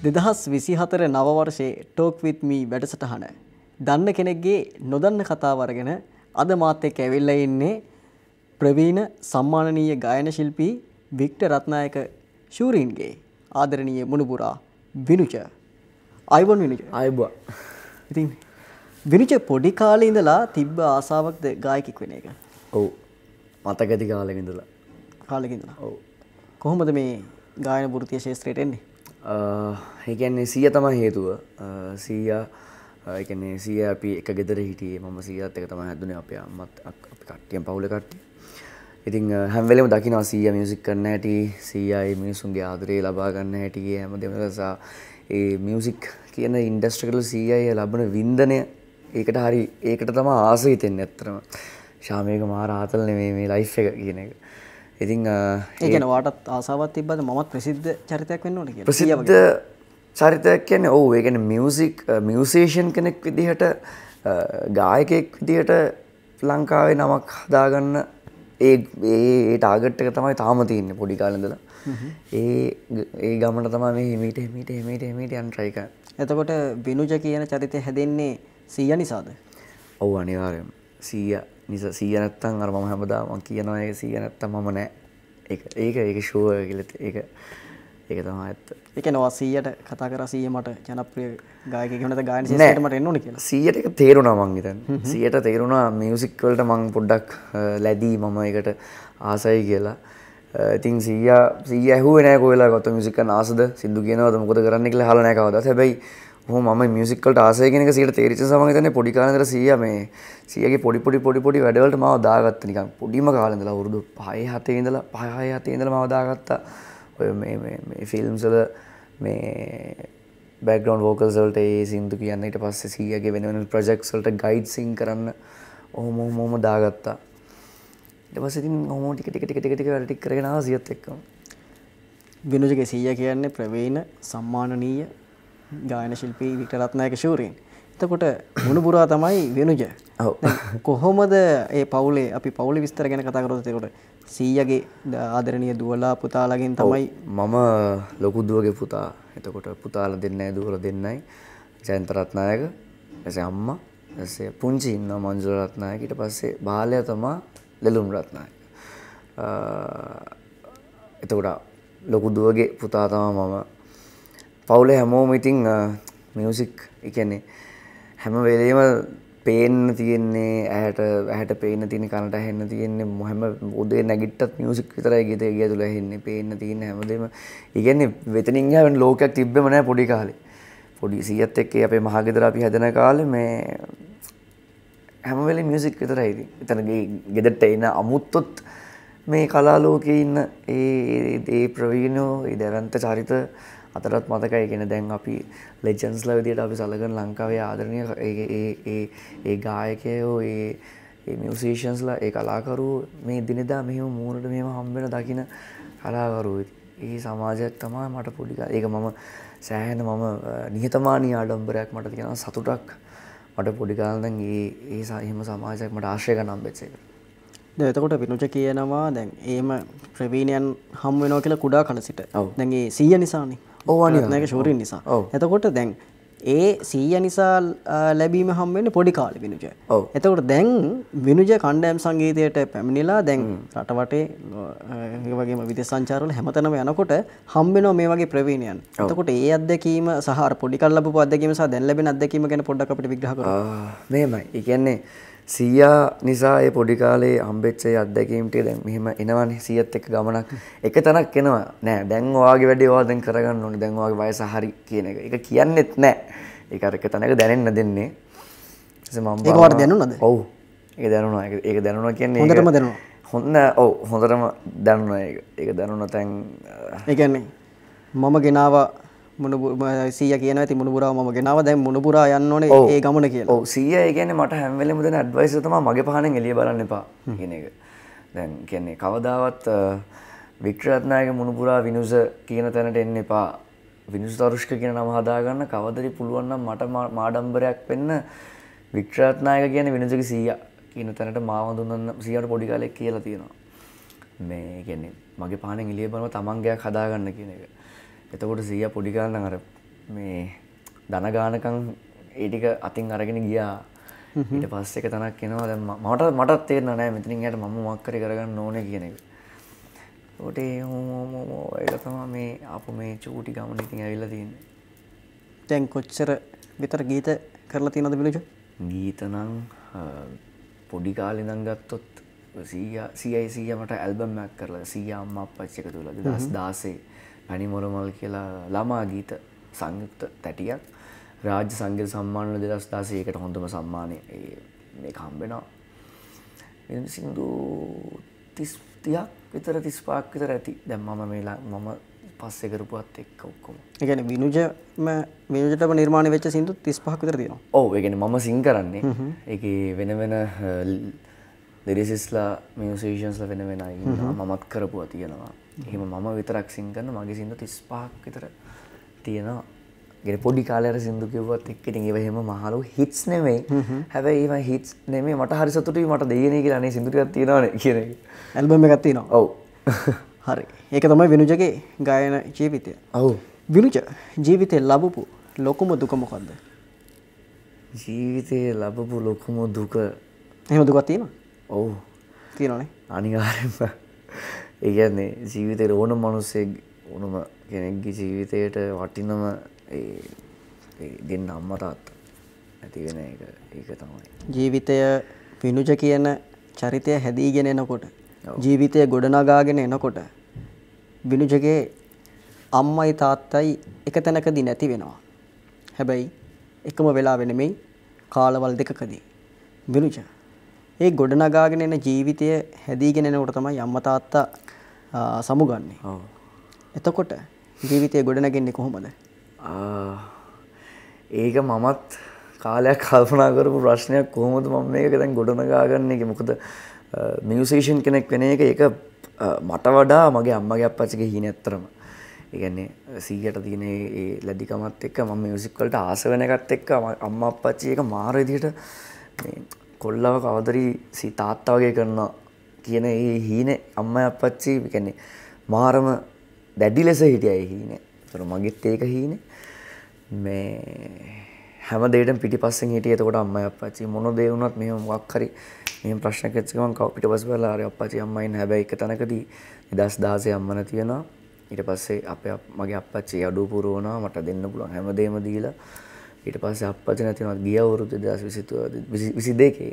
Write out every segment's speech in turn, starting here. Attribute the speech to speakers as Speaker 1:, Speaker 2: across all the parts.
Speaker 1: 2024 නව වර්ෂයේ Talk with me වැඩසටහන දන්න කෙනෙක්ගේ නොදන්න කතාව අරගෙන අද මාත් එක්ක ඇවිල්ලා ඉන්නේ ප්‍රවීණ සම්මානනීය ගායන ශිල්පී වික්ටර් රත්නායක ශූරීන්ගේ ආදරණීය මුණුබුරා විනුච. අයබෝන් විනුච.
Speaker 2: අයබෝන්.
Speaker 1: ඉතින් විනුච පොඩි කාලේ ඉඳලා තිබ්බ ආසාවක්ද ගායකෙක් වෙන එක?
Speaker 2: ඔව්. මතක ඇති කාලෙක ඉඳලා.
Speaker 1: කාලෙක ඉඳලා.
Speaker 2: ඔව්.
Speaker 1: කොහොමද මේ ගායන වෘත්තීය ශාස්ත්‍රයට එන්නේ?
Speaker 2: ඒ කියන්නේ සීයා තමයි හේතුව. සීයා ඒ කියන්නේ සීයා අපි එක ගෙදර හිටියේ. මම සීයාත් එක තමයි හැදුනේ අපේ අම්මත් අපි කට්ටියම පවුලේ කට්ටිය. ඉතින් හැම වෙලේම දකිනවා සීයා මියුසික් කරන්න හැටි, සීයා මේ මිනිසුන්ගේ ආදරේ ලබා ගන්න හැටි හැමදේම නිසා ඒ මියුසික් කියන ඉන්ඩස්ට්‍රි එකවල සීයා ලබන වින්දනය ඒකට තමයි ආස හිතෙන්නේ ඇත්තටම. ශා මේක මාර ආතල් නෙමෙයි මේ ලයිෆ් එක කියන එක. ඉතින්
Speaker 1: ඒ කියන්නේ වාටත් ආසාවක් තිබ්බද මමත් ප්‍රසිද්ධ චරිතයක් වෙන්න ඕනේ කියලා?
Speaker 2: ප්‍රසිද්ධ චරිතයක් කියන්නේ ඔව් ඒ කියන්නේ මියුසිෂියන් කෙනෙක් විදිහට ගායකයෙක් විදිහට ලංකාවේ නමක් හදාගන්න ඒ ටාගට් එක තමයි තාම තියෙන්නේ පොඩි කාලේ ඉඳලා. ඒ ගමන තමයි මේ හිමීට යන්න try කරන්නේ.
Speaker 1: එතකොට විනුජ කියන චරිතය හැදෙන්නේ සීයා නිසාද?
Speaker 2: ඔව් අනිවාර්යයෙන්ම. සීයා නැත්තම් අර මම හැමදාම කියනවා ඒක සීයා නැත්තම් මම නෑ. ඒක ෂුවර් කියලා ඒක තමයි ඇත්ත.
Speaker 1: ඒ කියන්නේ ඔයා සීයාට කතා කරා සීයා මට ජනප්‍රිය ගායකයෙක් වෙනද ගායන ශාස්ත්‍රයට මට එන්න ඕනේ කියලා.
Speaker 2: සීයාට ඒක තේරුණා මං හිතන්නේ. සීයාට තේරුණා මියුසික් වලට මං පොඩ්ඩක් ලැබී මම ඒකට ආසයි කියලා. ඉතින් සීයා ඇහුවේ නෑ කොහෙලා ගත්ත මියුසික් කරන ආසද සින්දු කියනවාද මොකද කරන්නේ කියලා අහලා නෑ කවදාවත්. හැබැයි මම මියුසික් වලට ආසයි කියන එක සීයාට තේරිච්ච නිසා මම හිතන්නේ පොඩි කාලේ ඉඳලා සීයාගේ පොඩි වැඩවලට මාව දාගත්තා නිකන් පොඩිම කාලේ ඉඳලා අවුරුදු 5 7 ඉඳලා මාව දාගත්තා. ඔය මේ ෆිල්ම්ස් වල මේ බෑග්ග්‍රවුන්ඩ් වෝකල්ස් වලට ඒ සින්දු කියන්න ඊට පස්සේ සීයාගේ වෙන ප්‍රොජෙක්ට්ස් වලට ගයිඩ් සිං කරන්න ඔහොම දාගත්තා. ඊට පස්සේ ඉතින් ඔහොම ටික වැඩ ටික කරගෙන ආවා සීයත් එක්කම.
Speaker 1: විනුජගේ සීයා කියන්නේ ප්‍රවීණ සම්මානනීය ගායන ශිල්පී වික්ටර් රත්නායක ශූරීන්. එතකොට මුණුබුරා තමයි විනුජ.
Speaker 2: ඔව්.
Speaker 1: කොහොමද ඒ පවුලේ අපි පවුලේ විස්තර ගැන කතා කරොත් එතකොට සීයාගේ ආදරණීය දුවලා පුතාලාගෙන් තමයි
Speaker 2: මම ලොකු දුවගේ පුතා. එතකොට පුතාලා දෙන්නයි දුවලා දෙන්නයි. ජයන්ත රත්නායක, ඊපස්සේ අම්මා, ඊපස්සේ පුංචි ඉන්නවා මංජුල රත්නායක, ඊට පස්සේ බාලයා තමයි ලෙලුම් රත්නායක. එතකොට ලොකු දුවගේ පුතා තමයි මම. පවුලේ හැමෝම ඉතින් මියුසික් ඒ කියන්නේ හැම වෙලේම පේන්න තියෙන්නේ ඇහැට පේන්න තියෙන කනට ඇහෙන්න තියෙන්නේ හැම උදේ නැගිට්ටත් මියුසික් විතරයි ගේ තුල ඇහෙන්නේ පේන්න තියෙන හැමදේම. ඒ කියන්නේ වෙතනින් යන ලෝකයක් තිබ්බෙම නැහැ පොඩි කාලේ. පොඩි සීයත් එක්ක අපේ මහගෙදර අපි හැදෙන කාලේ මේ හැම වෙලේම මියුසික් විතරයි ඉතින්. එතන ගෙදරට එන අමුත්තොත් මේ කලා ලෝකේ ඉන්න ඒ ප්‍රවීණෝ ඒ දැවැන්ත චරිත අතරත් මතකයි කියන්නේ දැන් අපි ලෙජන්ඩ්ස්ලා විදියට අපි සලකන ලංකාවේ ආදරණීය ඒ ගායකයෝ ඒ මියුසිෂියන්ස්ලා ඒ කලාකරුවෝ මේ දිනදා මෙහෙම මූණට මෙහෙම හම්බ වෙන දකින්න කලාකරුවෝ ඒ සමාජයක් තමයි මට පොඩි කාලේ ඒක මම සෑහෙන මම නිහතමානී ආඩම්බරයක් මට තියෙනවා සතුටක් මට පොඩි කාලේ දැන් ඒ එහෙම සමාජයක් මට ආශ්‍රය ගන්න හම්බෙච්ච එක.
Speaker 1: දැන් එතකොට විනුජ කියනවා දැන් එහෙම ප්‍රවීණයන් හම් වෙනවා කියලා කුඩා කල සිට. දැන් ඒ සීයා නිසානේ.
Speaker 2: ඔව් අනිවාර්යයෙන්.
Speaker 1: ඒක ශූරීන් නිසා. එතකොට දැන් ඒ සීයා නිසා ලැබීම හම් වෙන්නේ පොඩි කාලේ විනුජ. එතකොට දැන් විනුජ කණ්ඩායම් සංගීතයට පැමිණිලා දැන් රට වටේ ඒ වගේම විදේශ සංචාරවල හැමතැනම යනකොට හම් වෙනවා මේ වගේ ප්‍රවීණයන්. එතකොට ඒ අත්දැකීම සහ අර පොඩි කාලේ ලැබපු අත්දැකීම සහ දැන් ලැබෙන අත්දැකීම ගැන පොඩ්ඩක් අපිට විග්‍රහ කරන්න.
Speaker 2: මේමයි. ඒ කියන්නේ සීයා නිසා ඒ පොඩි කාලේ හම්බෙච්ච ඒ අත්දැකීම් ටික දැන් මෙහෙම එනවනේ සීයත් එක්ක ගමනක් එක තැනක් එනවා නෑ දැන් ඔයාගේ වැඩේ ඔයා දැන් කරගන්න ඕනේ දැන් ඔයාගේ වයස හරි කියන එක. ඒක කියන්නෙත් නෑ. ඒක අර එක තැනක දැනෙන්න දෙන්නේ. ඊටසේ මම
Speaker 1: ඒක වට දැනුණාද?
Speaker 2: ඔව්. ඒක දැනුණා. ඒක දැනුණා කියන්නේ
Speaker 1: හොඳටම දැනුණා.
Speaker 2: හොඳටම දැනුණා ඒක. ඒක දැනුණා තැන්
Speaker 1: ඒ කියන්නේ මම ගෙනාවා සීයා කියනවා ඉතින් මුණුබුරාව මම ගෙනාවා දැන් මුණුබුරා යන්න ඕනේ ඒ ගමන කියලා.
Speaker 2: ඔව් සීයා ඒ කියන්නේ මට හැම වෙලෙම දෙන ඇඩ්වයිස් එක තමයි මගේ පහනෙන් එළිය බලන්න එපා කියන එක. දැන් කියන්නේ කවදාවත් වික්ටර් රත්නායක මුණුබුරා විනුස කියන තැනට එන්න එපා. විනුස තරුෂ්ක කියන නම හදාගන්න කවදරි පුළුවන් නම් මට මාඩම්බරයක් වෙන්න වික්ටර් රත්නායක කියන්නේ විනුසගේ සීයා කියන තැනට මාව දුන්නන සීයාට පොඩි කාලේ කියලා තියෙනවා. මේ කියන්නේ මගේ පහනෙන් එළිය බලනවා තමන්ගේක් හදාගන්න කියන එක. එතකොට සීයා පොඩි කාලේ නම් අර මේ ධන ගානකම් ඒ ටික අතින් අරගෙන ගියා. ඊට පස්සේ එක තැනක් එනවා දැන් මටත් තේරෙන්නේ නැහැ මෙතනින් එහාට මම මොකක් කරේ කරගන්න ඕනේ කියන එක. ඒකට ඒක තමයි මේ ආපු මේ චූටි ගමන ඉතින් ඇවිල්ලා තියෙන්නේ.
Speaker 1: දැන් කොච්චර විතර ගීත කරලා තියෙනවද විනුජ?
Speaker 2: ගීත නම් පොඩි කාලේ ඉඳන් ගත්තොත් 100 මට ඇල්බම් එකක් කරලා 100 අම්මා අප්පච්චි එකතු වෙලා 2016 පැණි මොරමල් කියලා ළමා ගීත සංයුක්ත තැටියක් රාජ්‍ය සංගීත සම්මාන 2016 එකට හොඳම සම්මානය මේක හම්බෙනවා. වෙන සින්දු 30ක් විතර 35ක් විතර ඇති. දැන් මම පස්සේ කරපුවත් එක්ක ඔක්කොම.
Speaker 1: ඒ කියන්නේ විනුජටම නිර්මාණය වෙච්ච සින්දු 35ක් විතර තියෙනවා.
Speaker 2: ඔව් ඒ කියන්නේ මම සිං කරන්නේ. ඒකේ වෙන වෙන ලිරිසිස්ලා මියුසිෂියන්ස්ලා වෙන වෙන අය ඉන්නවා. මමත් කරපුවා තියෙනවා. එහෙම මම විතරක් සිං කරන මගේ සින්දු 35ක් විතර තියෙනවා. ඒ පොඩි කාලේ අර සින්දු කිව්වත් එක්ක ඉතින් ඒව එහෙම මහලු හිට්ස් නෙමෙයි. හැබැයි ඒව හිට්ස් නෙමෙයි මට හරි සතුටුයි මට දෙයියනේ කියලා අනේ සින්දු ටිකක් තියෙනවනේ කියන එක.
Speaker 1: ඇල්බම් එකක් තියෙනවා.
Speaker 2: ඔව්.
Speaker 1: හරි. ඒක තමයි විනුජගේ ගායන ජීවිතය.
Speaker 2: ඔව්.
Speaker 1: විනුජ ජීවිතේ ලැබපු ලොකුම දුක මොකද්ද?
Speaker 2: ජීවිතේ ලැබපු ලොකුම දුක.
Speaker 1: එහෙම දුකක් තියෙනවද?
Speaker 2: ඔව්.
Speaker 1: තියෙනවනේ.
Speaker 2: අනිවාර්යෙන්ම. ඒ කියන්නේ ජීවිතේ ඕනම මිනිස්සෙක් ඕනම කෙනෙක්ගේ ජීවිතයට වටිනම ඒ දෙන්න අම්මා තාත්තා නැති වෙන එක ඒක තමයි.
Speaker 1: ජීවිතය විනුජ කියන චරිතය හැදීගෙන එනකොට ජීවිතය ගොඩනගාගෙන එනකොට විනුජගේ අම්මයි තාත්තයි එක තැනකදී නැති වෙනවා. හැබැයි එකම වෙලාවෙ නෙමෙයි කාලවල් දෙකකදී. විනුජ ඒ ගොඩනගාගෙන එන ජීවිතය හැදීගෙන එනකොට තමයි අම්මා තාත්තා සමුගන්නේ.
Speaker 2: ඔව්.
Speaker 1: එතකොට ජීවිතය ගොඩනගන්නේ කොහොමද?
Speaker 2: ඒක මමත් කාලයක් කල්පනා කරපු ප්‍රශ්නයක් කොහොමද මම මේක දැන් ගොඩනගාගන්නේ මොකද මියුසිෂියන් කෙනෙක් වෙන එක ඒක මට වඩා මගේ අම්මගේ අප්පච්චිගේ හීන ඇත්තරම. ඒ කියන්නේ 100ට තියෙන ඒ ලැබිකමත් එක්ක මම මියුසික් වලට ආස වෙන එකත් එක්ක අම්මා අප්පච්චි එක මාර විදිහට මේ කොල්ලව කවදරි තාත්තා වගේ කරනවා කියන ඒ හීනේ අම්මා අප්පච්චි කියන්නේ මාරම දැඩි ලෙස හිටියා ඒ හීනේ. ඒතර මගෙත් ඒක හීනේ. මේ හැම දෙයකටම පිටිපස්සෙන් හිටියේ. එතකොට අම්මයි අප්පච්චි මොන දේ වුණත් මෙහෙම මොකක් හරි මෙහෙම ප්‍රශ්නයක් ඇච්ච ගමන් පිටිපස්ස බලලා ආරේ අප්පච්චි අම්මා ඉන්න. හැබැයි එක තැනකදී 2016 අම්මා නැති වෙනවා. ඊට පස්සේ මගේ අප්පච්චි අඩුව පුරවනවා මට දෙන්න පුළුවන් හැමදේම දීලා. ඊට පස්සේ අප්පච්චි නැති වෙනවා ගිය අවුරුදු 2022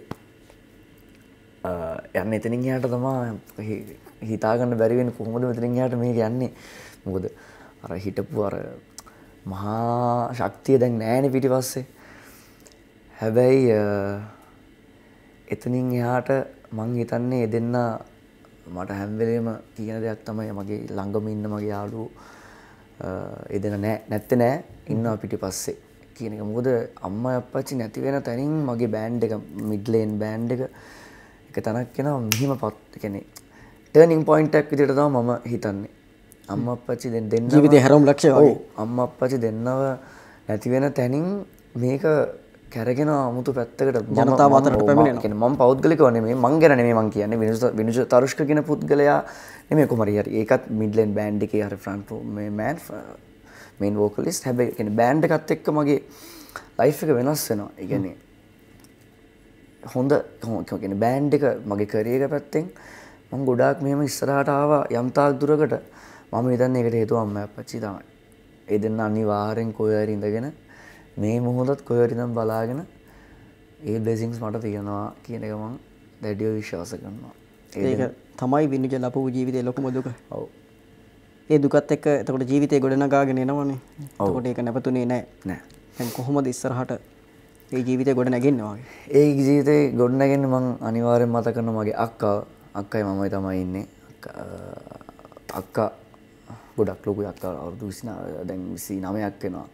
Speaker 2: යන්නේ එතනින් එහාට තමයි හිතා ගන්න බැරි වෙන්නේ කොහොමද මෙතනින් එහාට මේක යන්නේ. මොකද අර හිටපු අර මහා ශක්තිය දැන් නැහැනේ පිටිපස්සේ. හැබැයි එතනින් එහාට මං හිතන්නේ දෙන්න මට හැම වෙලේම කියන දෙයක් තමයි මගේ ළඟම ඉන්න මගේ යාළුවෝ එදෙන නැත්තේ නෑ ඉන්නවා පිටිපස්සේ කියන එක. මොකද අම්මා අප්පච්චි නැති වෙන තැනින් මගේ බෑන්ඩ් එක මිඩ් ලේන් බෑන්ඩ් එක තැනක් එනවා මෙහිමපත් කියන්නේ ටර්නින් පොයින්ට් එකක් විදිහට තමයි මම හිතන්නේ. අම්මා අප්පච්චි දෙන්න
Speaker 1: ජීවිතේ හැරවුම් ලක්ෂය වගේ.
Speaker 2: ඔව් අම්මා අප්පච්චි දෙන්නව නැති වෙන තැනින් මේක කැරගෙන 아무තු පැත්තකට
Speaker 1: ජනතාව අතරට පැමිණෙනවා.
Speaker 2: කියන්නේ මම පෞද්ගලිකව නෙමෙයි මං ගැන නෙමෙයි මං කියන්නේ විනුජ තරුෂ්ක කියන පුද්ගලයා නෙමෙයි කොහමද හරි ඒකත් මිඩ්ලෙන් බෑන්ඩ් එකේ හරි ෆ්‍රන්ට් මේ මේන් වෝකලිස්ට්. හැබැයි කියන්නේ බෑන්ඩ් එකත් එක්ක මගේ ලයිෆ් එක වෙනස් වෙනවා. ඒ කියන්නේ හොඳ කියන්නේ බෑන්ඩ් එක මගේ කැරියර් එක පැත්තෙන් මම ගොඩාක් මෙහෙම ඉස්සරහට ආවා යම් තාක් දුරකට. මම හිතන්නේ ඒකට හේතුව අම්මා අප්පච්චි තමයි. ඒ දෙන්න අනිවාර්යෙන් කොහේ හරි ඉඳගෙන මේ මොහොතත් කොහේ හරි ඉඳන් බලාගෙන ඒ බ්ලෙසිංස් මට තියෙනවා කියන එක මම දැඩිව විශ්වාස කරනවා.
Speaker 1: ඒක තමයි විනුජ ලැබපු ජීවිතේ ලොකුම දුක.
Speaker 2: ඔව්.
Speaker 1: ඒ දුකත් එක්ක එතකොට ජීවිතේ ගොඩනගාගෙන එනවනේ. එතකොට ඒක නැවතුනේ නැහැ.
Speaker 2: නෑ.
Speaker 1: දැන් කොහොමද ඉස්සරහට ඒ ජීවිතේ ගොඩ නැගෙන්නේ වගේ?
Speaker 2: ඒ ජීවිතේ ගොඩ නැගෙන්නේ මං අනිවාර්යෙන් මතක කරනවා මගේ අක්කයි මමයි තමයි ඉන්නේ. අක්කා ගොඩක් ලොකුයි. අක්කා අවුරුදු 29 දැන් 29ක් වෙනවා.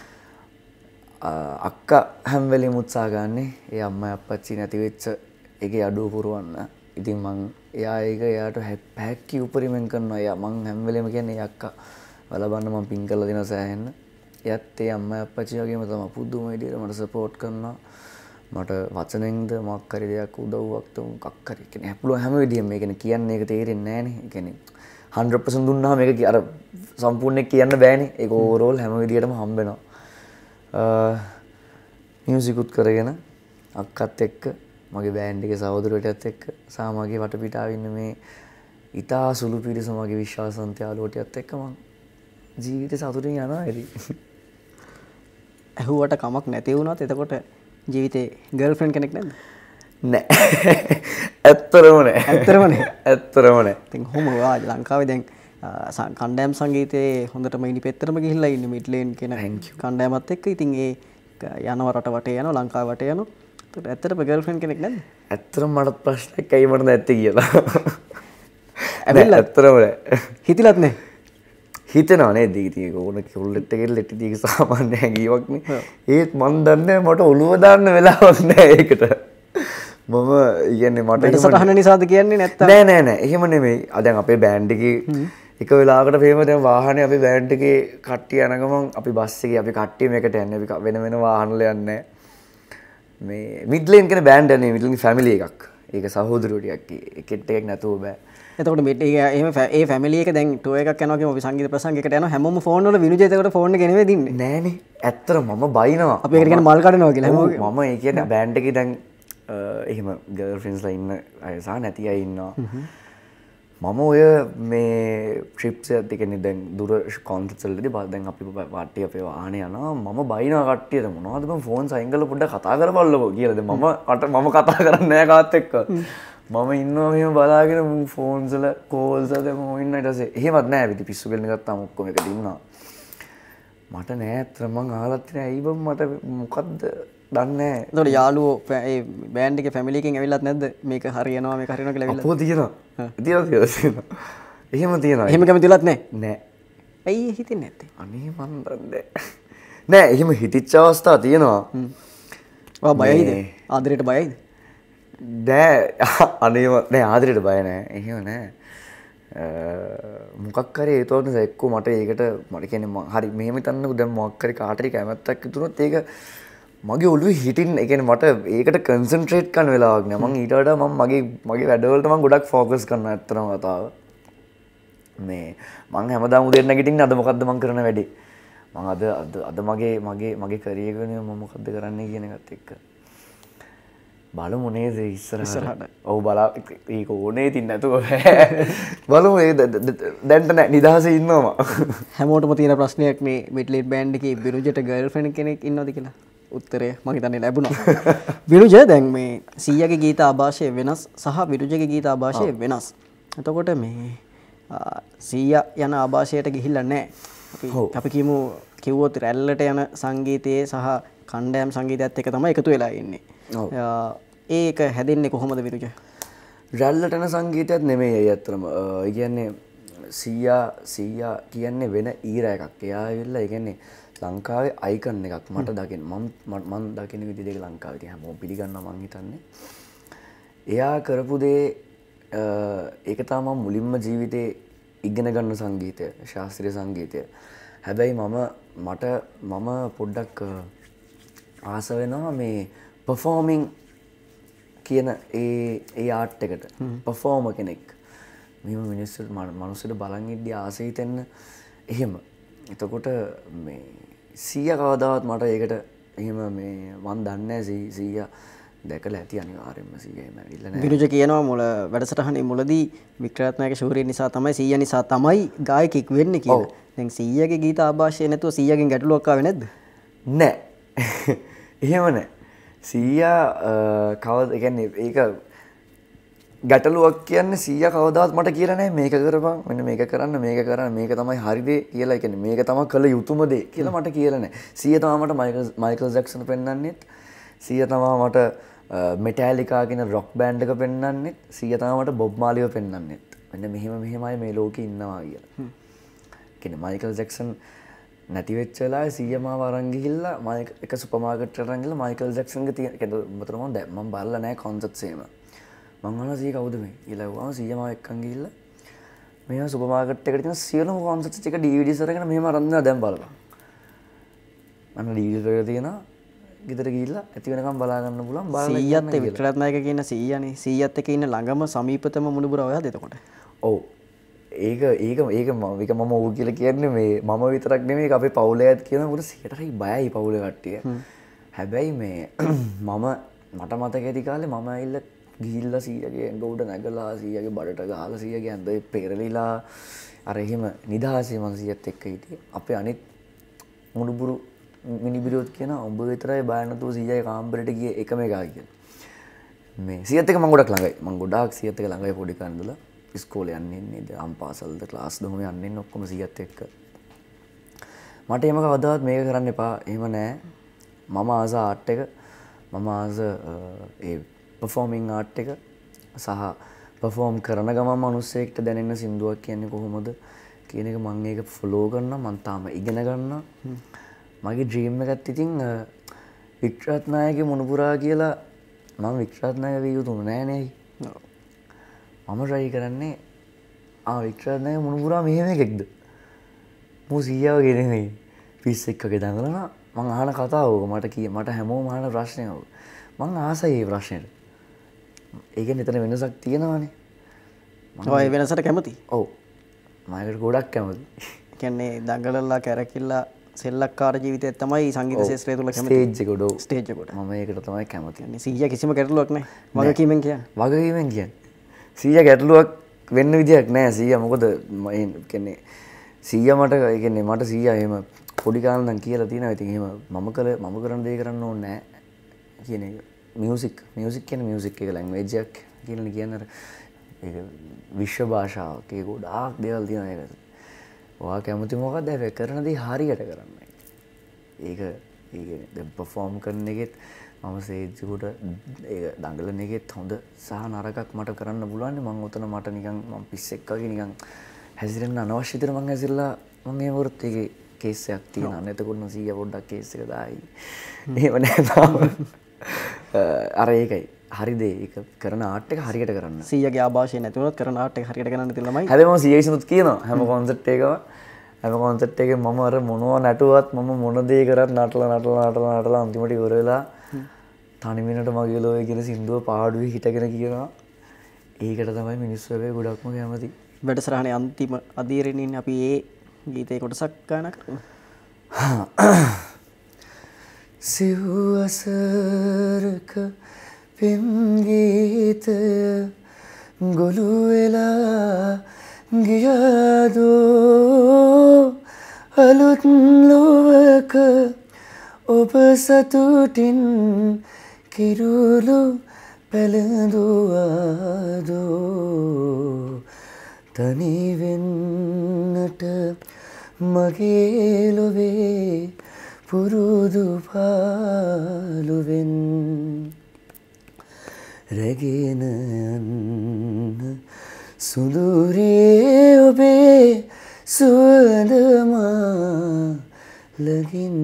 Speaker 2: අක්කා හැම වෙලෙම උත්සාහ ගන්නේ ඒ අම්මයි අප්පච්චි නැති වෙච්ච එකේ අඩුව පුරවන්න. ඉතින් මං එයාට හැක්කි උපරිමෙන් කරනවා. එයා මං හැම වෙලෙම කියන්නේ අක්කා බලන්න මං පින් කරලා දෙනවා සෑහෙන්න. එයත් ඒ අම්මයි අප්පච්චි වගේම තමයි පුදුම විදියට මට සපෝට් කරනවා. මට වචනෙන්ද මොකක් හරි දෙයක් උදව්වක් මොකක් හරි කියන්නේ පුළුවන් හැම විදියෙම මේ කියන්නේ ඒක තේරෙන්නේ නැහනේ. ඒ කියන්නේ 100% දුන්නාම මේක අර සම්පූර්ණයෙන් කියන්න බෑනේ. ඒක ඕවරෝල් හැම විදියටම හම්බ වෙනවා. මියුසිකුත් කරගෙන අක්කත් එක්ක මගේ බෑන්ඩ් එකේ සහෝදරයටත් එක්ක සහ මගේ වටපිටාවේ ඉන්න මේ ඉතා සුළු පිරිස මගේ විශ්වාසන්ත යාළුවෝටියත් එක්ක මං ජීවිතේ සතුටින් යනවා ඉතින්.
Speaker 1: ඇහුවට කමක් නැති වුණත් එතකොට ජීවිතේ ගර්ල්ෆ්‍රෙන්ඩ් කෙනෙක් නැද්ද?
Speaker 2: නෑ. ඇත්තරම නෑ.
Speaker 1: ඇත්තරම නෑ.
Speaker 2: ඇත්තරම නෑ.
Speaker 1: ඉතින් කොහොම වාද ලංකාවේ දැන් කණ්ඩායම් සංගීතයේ හොඳටම ඉනි පෙත්තරම ගිහිල්ලා ඉන්නේ මිඩ්ලේන් කියන කණ්ඩායමත් එක්ක. ඉතින් ඒ යනවා රට වටේ යනවා ලංකාව වටේ යනවා. ඒකට ඇත්තටම ගර්ල්ෆ්‍රෙන්ඩ් කෙනෙක් නැද්ද?
Speaker 2: ඇත්තරම මට ප්‍රශ්නයක් ඇයි මට නැත්තේ කියලා. ඇත්තටම නෑ.
Speaker 1: හිතිලත් නෑ.
Speaker 2: හිතනවා නේද ඉතින් ඒක ඕන කෙල්ලෙක්ට කෙල්ලෙක්ට ඉතින් ඒක සාමාන්‍ය හැඟීමක් නේ. ඒත් මන් දන්නේ මට ඔළුව දාන්න වෙලාවක් නෑ ඒකට. මම කියන්නේ මට
Speaker 1: වැඩසටහන නිසාද කියන්නේ නැත්තම්
Speaker 2: නෑ එහෙම නෙමෙයි. දැන් අපේ බෑන්ඩ් එකේ එක වෙලාවකට ප්‍රේම දැන් වාහනේ අපේ බෑන්ඩ් එකේ කට්ටිය යන ගමන් අපි බස් එකේ අපි කට්ටියම එකට යන්නේ. අපි වෙන වෙන වාහන වල යන්නේ මේ මිඩ්ලේන් කියන බෑන්ඩ් යන්නේ මිඩ්ලේන් ෆැමිලි එකක්. ඒක සහෝදරයෝ ටිකක් එකට එකක් නැතුව බෑ.
Speaker 1: එතකොට එහෙම ඒ ෆැමිලි එක දැන් ටුවර් එකක් යනවා කියමු අපි සංගීත ප්‍රසංගයකට යනවා හැමෝම ෆෝන් වල විනුජය එතකොට ෆෝන් එක ගෙනවේ දින්නේ
Speaker 2: නෑනේ ඇත්තට මම බයිනවා
Speaker 1: අපි ඒකට කියන්නේ මල් කඩනවා කියලා හැමෝම
Speaker 2: මම ඒ කියන්නේ බෑන්ඩ් එකේ දැන් එහෙම ගර්ල්ෆ්‍රෙන්ඩ්ස්ලා ඉන්න අය සහ නැති අය ඉන්නවා මම ඔය මේ ට්‍රිප්ස් එකත් කියන්නේ දැන් දුර කොන්සර්ට්ස් වලදී දැන් අපි පාටි අපේ වාහනේ යනවා මම බයිනවා කට්ටියට මොනවද බං ෆෝන් සයින් කරලා පොඩ්ඩක් කතා කරපල්ලකෝ කියලා දැන් මම කතා කරන්නේ නෑ කාත් එක්ක මම ඉන්නවා මෙහෙම බලාගෙන ෆෝන්ස් වල කෝල්ස් වල මම ඉන්නවා ඊට පස්සේ එහෙමත් නෑ පිටි පිස්සු ගෙලන ගත්තාම ඔක්කොම එකට ඉන්නවා මට නෑ අතර මං අහලත් නෑ ඇයි බං මට මොකද්ද දන්නේ නෑ
Speaker 1: ඒතකොට යාළුවෝ ඒ බෑන්ඩ් එකේ ෆැමිලි එකෙන් ඇවිල්ලත් නැද්ද මේක හරියනවා මේක හරියනවා කියලා ඇවිල්ලා
Speaker 2: අපෝ තියෙනවා එහෙම තියෙනවා
Speaker 1: එහෙම කැමතිලත් නෑ
Speaker 2: නෑ
Speaker 1: ඇයි හිතෙන්නේ නැත්තේ
Speaker 2: අනේ මන් දන්නේ නෑ එහෙම හිතිච්ච අවස්ථා තියෙනවා
Speaker 1: ඔයා බයයිද ආදරයට බයයිද
Speaker 2: නෑ අනේම නෑ ආදරයට බය නෑ එහෙම නෑ මොකක් හරි හේතුවක් නිසා එක්කෝ මට ඒකට මට කියන්නේ හරි මෙහෙම හිතන්නකෝ දැන් මොකක් හරි කාට හරි කැමැත්තක් හිතුනොත් ඒක මගේ ඔළුවේ හිටින් ඒ කියන්නේ මට ඒකට කන්සන්ට්‍රේට් කරන්න වෙලාවක් නෑ මම ඊට වඩා මම මගේ වැඩවලට මම ගොඩක් ફોකස් කරනවා ඇත්තටම කතාව මේ මම හැමදාම උදේ නැගිටින්නේ අද මොකද්ද මම කරන වැඩේ මම අද මගේ කරියර් එක මම මොකද්ද කරන්නේ කියන එකත් එක්ක බලමු නේද ඉස්සරහට ඔව් බලා ඒක ඕනේ තින් නැතුව බලමු ඒ දැන්ට නෑ නිදහසේ ඉන්නවා
Speaker 1: හැමෝටම තියෙන ප්‍රශ්නයක් මේ මිඩ්ලේන් බෑන්ඩ් එකේ බිනුජට ගර්ල්ෆ්‍රෙන්ඩ් කෙනෙක් ඉන්නවද කියලා උත්තරය මම හිතන්නේ ලැබුණා බිනුජ දැන් මේ සීයාගේ ගීත ආభాෂය වෙනස් සහ බිනුජගේ ගීත ආభాෂය වෙනස් එතකොට මේ සීයා යන ආభాෂයට ගිහිල්ලා නැහැ අපි කිව්වොත් රැල්ලට යන සංගීතයේ සහ කණ්ඩායම් සංගීතයත් එක තමයි එකතු වෙලා ඉන්නේ ඒක හැදෙන්නේ කොහොමද විරුජ?
Speaker 2: රැල්ලට යන සංගීතයත් නෙමෙයි අය අතරම. ඒ කියන්නේ සීයා කියන්නේ වෙන ඊරා එකක්. එයා ඇවිල්ලා ඒ කියන්නේ ලංකාවේ අයිකන් එකක් මට දකින්න. මම දකින්න විදිහට ඒක ලංකාවේ තියෙන හැමෝම පිළිගන්නවා මං හිතන්නේ. එයා කරපු දේ ඒක තමයි මුලින්ම ජීවිතේ ඉගෙන ගන්න සංගීතය, ශාස්ත්‍රීය සංගීතය. හැබැයි මම පොඩ්ඩක් ආස වෙනවා මේ performing කියන ඒ ආර්ට් එකට performer කෙනෙක් මෙහෙම මිනිස්සුන්ට මනුස්සයට බලන් ඉද්දි ආස හිතෙන්න එහෙම එතකොට මේ සීයා කවදාවත් මට ඒකට එහෙම මේ මන් දන්නේ නැහැ සීයා දැකලා ඇති අනිවාර්යෙන්ම සීයා එහෙම ඇවිල්ලා නැහැ
Speaker 1: විරුජ කියනවා මුල වැඩසටහනේ මුලදී වික්‍රාත්මක ශූරිය නිසා තමයි සීයා නිසා තමයි ගායකෙක් වෙන්නේ කියලා දැන් සීයාගේ ගීත ආభాෂය නැතුව සීයාගෙන් ගැටලුවක් ආවේ නැද්ද
Speaker 2: නැහැ එහෙම නැහැ සීයා කවද කියන්නේ ඒක ගැටලුවක් කියන්නේ සීයා කවදාවත් මට කියලා නැහැ මේක කරපන් මෙන්න මේක කරන්න මේක තමයි හරි දේ කියලා. ඒ කියන්නේ මේක තමයි කළ යුතුම දේ කියලා මට කියලා නැහැ. සීයා තමයි මට මයිකල් ජැක්සන් පෙන්වන්නෙත්. සීයා තමයි මට මෙටැලිකා කියන රොක් බෑන්ඩ් එක පෙන්වන්නෙත්. සීයා තමයි මට බොබ් මාලිව පෙන්වන්නෙත්. මෙන්න මෙහෙමයි මේ ලෝකේ ඉන්නවා කියලා. කියන්නේ මයිකල් ජැක්සන් නැති වෙච්ච වෙලාවේ සීයා මාව අරන් ගිහිල්ලා එක සුපර් මාකට් එකට අරන් ගිහලා මයිකල් ජැක්සන්ගේ තියෙන කියන්නේ මම බලලා නැහැ කොන්සර්ට්ස් එහෙම. මං අහලා සීයා කවුද මේ කියලා වුණා සීයා මාව එක්කන් ගිහිල්ලා මෙයා සුපර් මාකට් එකට තියෙන සියලුම කොන්සර්ට්ස් ටික DVDs අරගෙන මෙහෙම අරන් දෙනවා දැන් බලපන්. මම DVDs එක තියෙනවා ගෙදර ගිහිල්ලා ඇති වෙනකම් බලා ගන්න පුළුවන් බලන්න
Speaker 1: සීයාත් වික්‍රාත්මක කියන සීයානේ සීයාත් එක්ක ඉන්න ළඟම සමීපතම මුණුබුර ඔයාද එතකොට?
Speaker 2: ඔව්. ඒක මම ඕක කියලා කියන්නේ මේ මම විතරක් නෙමෙයි අපේ පවුලේ අයත් කියන මොකද 100%යි බයයි පවුලේ කට්ටිය. හැබැයි මේ මට මතක ඇති කාලේ මම ඇවිල්ලා ගිහිල්ලා සීයාගේ ඇඟ උඩ නැගලා සීයාගේ බඩට ගහලා සීයාගේ ඇඳේ පෙරලිලා අර එහෙම නිදහසේ මම සීයත් එක්ක හිටියේ. අපේ අනිත් මුණුබුරු මිනිබිරියොත් කියන උඹ විතරයි බය නැතුව සීයාගේ කාමරේට ගියේ එකම එකා කියලා. මේ සීයත් එක්ක මම ගොඩක් ළඟයි. මම ගොඩාක් සීයත් එක්ක ළඟයි පොඩි කාලේ ඉඳලා. ඉස්කෝලේ යන්නේ ඉන්නේ අම් පාසල්ද ක්ලාස් දහම යන්නේ ඉන්නේ ඔක්කොම සීයත් එක්ක. මට එහෙම කවදාවත් මේක කරන්න එපා. එහෙම නෑ. මම ආස ආර්ට් එක මම ආස ඒ පර්ෆෝමිංగ్ ආර්ට් එක සහ පර්ෆෝම් කරන ගමන් මිනිස්සෙක්ට දැනෙන සින්දුවක් කියන්නේ කොහොමද කියන එක මම ඒක ෆලෝ කරනවා මම තාම ඉගෙන ගන්නවා මගේ ඩ්‍රීම් එකත් ඉතින් වික්ටරත් නායකගේ මුණුපුරා කියලා මම වික්ටරත් නායක විය යුතු නෑ නේ මම try කරන්නේ වික්ටරත් නායක මුණුපුරා මෙහෙම එකෙක්ද මෝ සීයා වගේ නෙමෙයි පිස් එක්කගේ දඟලනවා මං අහන කතාව ඕක මට හැමෝම අහන ප්‍රශ්නය ඕක මං ආසයි මේ ප්‍රශ්නෙට ඒකෙන් එතන වෙනසක් තියෙනවානේ
Speaker 1: ඔය වෙනසට කැමති
Speaker 2: ඔව් මම ඒකට ගොඩක් කැමති
Speaker 1: කියන්නේ දඟලලා කැරකිලා සෙල්ලක්කාර ජීවිතය තමයි සංගීත ශාස්ත්‍රය තුල කැමති ස්ටේජ් එකට
Speaker 2: මම ඒකට තමයි කැමති
Speaker 1: කියන්නේ සීයා කිසිම ගැටලුවක් නැහැ වගකීමෙන්
Speaker 2: කියන්නේ සීයා ගැටලුවක් වෙන්න විදියක් නැහැ සීයා මොකද කියන්නේ සීයා මට කියන්නේ මට සීයා එහෙම පොඩි කාලේ නම් කියලා තියෙනවා ඉතින් එහෙම මම කරන දේ කරන්න ඕනේ නැහැ කියන එක මියුසික් කියන්නේ මියුසික් එක ලැන්ග්වේජ් එකක් කියලා කියන්නේ ඒක විශ්ව භාෂාවක් ඒක ගොඩාක් දේවල් තියෙනවා ඒකට. ඔයා කැමති මොකක්ද ඒක කරන දේ හරියට කරන්න. ඒක දැන් perform කරන එකෙත් මම ස්ටේජ් එකට ඒක දඟලන එකෙත් හොඳ සහ නරකක් මට කරන්න පුළුවන් මම උතන මට නිකන් මම පිස්සෙක් වගේ නිකන් හැසිරෙන්න අනවශ්‍ය විදිහට මම හැසිරලා මම ඒ වරත් ඒකේ කේස් එකක් තියෙනවා. එතකොට නම් සීයා පොඩ්ඩක් කේස් එක දායි. එහෙම නෑ තාම. අර ඒකයි. හරිද ඒක කරන ආර්ට් එක හරියට කරන්න.
Speaker 1: සීයාගේ ආభాෂය නැති වුණත් කරන ආර්ට් එක හරියට කරන්න තියෙන ළමයි.
Speaker 2: හැබැයි මම සීයා විසිනුත් කියනවා හැම කොන්සර්ට් එකකම මම අර මොනවා නටුවත් මම මොන දේ කරත් නටලා අන්තිමට ඉවර වෙලා තනිමිනට මගේ ලෝයේ කියන සින්දුව පාඩුවේ හිටගෙන කියනවා. ඒකට තමයි මිනිස්සු හැබැයි ගොඩක්ම කැමති.
Speaker 1: වැඩසටහනේ අන්තිම අදියරින් ඉන්නේ අපි ඒ ගීතේ කොටසක් ගානක් කරමු.
Speaker 2: සිව්වසරක පෙම් ගීතය ගොළු වෙලා ගියදෝ අලුත් ලොවක ඔබ සතුටින් කිරුළු පැළඳුවාදෝ තනි වෙන්නට මගේ ලොවේ පුරුදු පාළුවෙන් රැගෙන යන්න සුදුරේ ඔබේ සුවඳ මාලකින්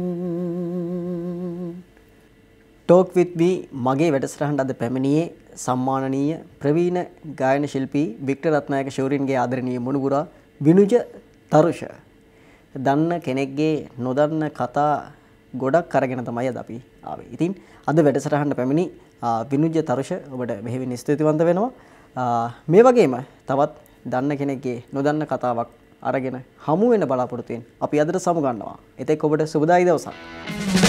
Speaker 1: ටෝක් විත් බී මගේ වැඩසටහනට අද පැමිණියේ සම්මානනීය ප්‍රවීණ ගායන ශිල්පී වික්ටර් රත්නායක ශූරින්ගේ ආදරණීය මුණුබුරා විනුජ තරුෂ. දන්න කෙනෙක්ගේ නොදන්න කතා ගොඩක් අරගෙන තමයි අද අපි ආවේ. ඉතින් අද වැඩසටහනට පැමිණි විනුජ තරුෂ ඔබට මෙහෙවින් ස්තුතිවන්ත වෙනවා. මේ වගේම තවත් දන්න කෙනෙක්ගේ නොදන්න කතාවක් අරගෙන හමු වෙන බලාපොරොත්තුෙන් අපි අදට සමු ගන්නවා. එතෙක් ඔබට සුබදායි දවසක්.